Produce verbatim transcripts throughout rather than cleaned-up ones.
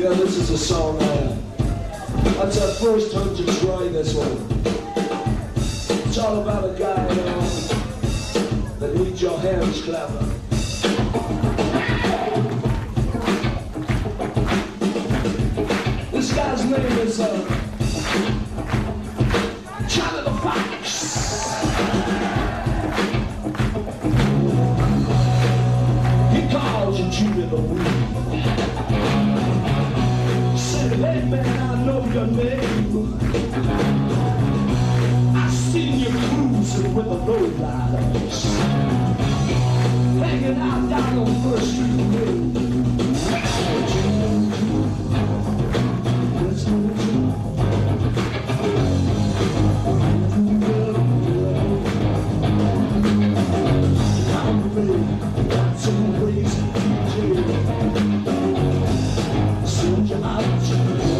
Yeah, this is a song, uh, that's our first time to try this one. It's all about a guy, you know, that needs your hands clapping. This guy's name is, uh, Johnny the Fox. He calls you Jimmy the Weed. Hey man, I know your name. I seen you cruising with the lowriders, hanging out down on First Street Road. Got some ways to D J. Send you out to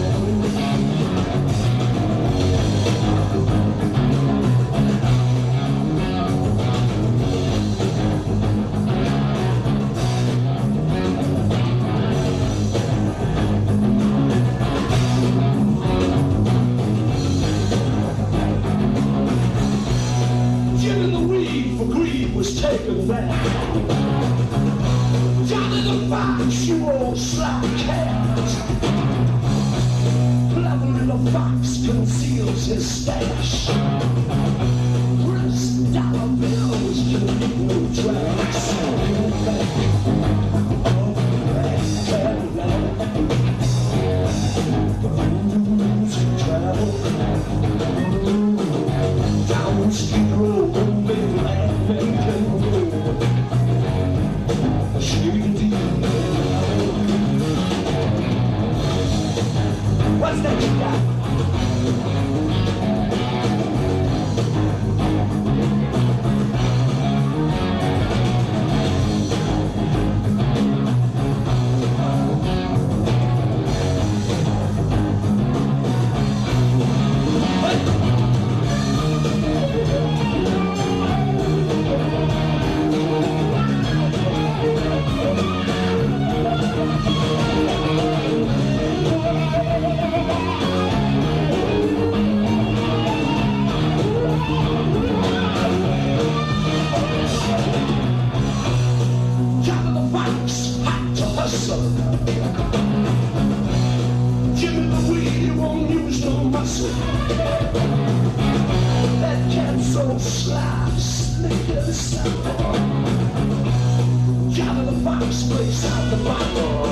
was taken back. Johnny the Fox, you old slap cat. Clever little fox conceals his stash. Crisp dollar bills can leave no tracks. Oh, that Cadillac. Losing travel down Street Road, moving laughing. What's that you got? Jimmy the Weed, he won't use no muscle. That cat's so sly, slick and simple. Johnny the Fox plays out the bottle.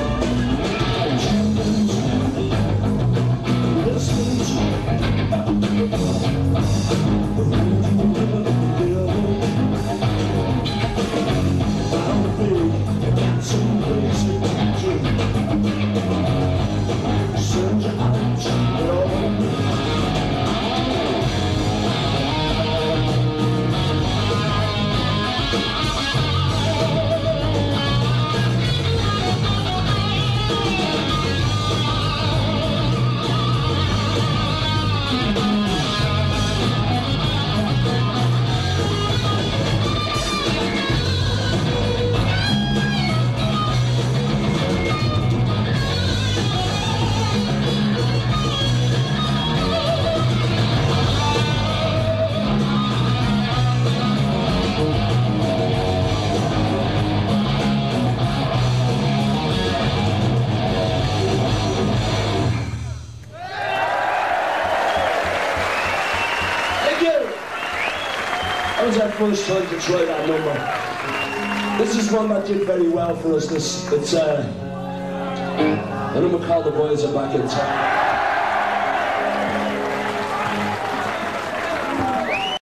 Listen to got some crazy send you out to That was our first time to try that number. This is one that did very well for us. This, it's uh, a number called The Boys Are Back in Town.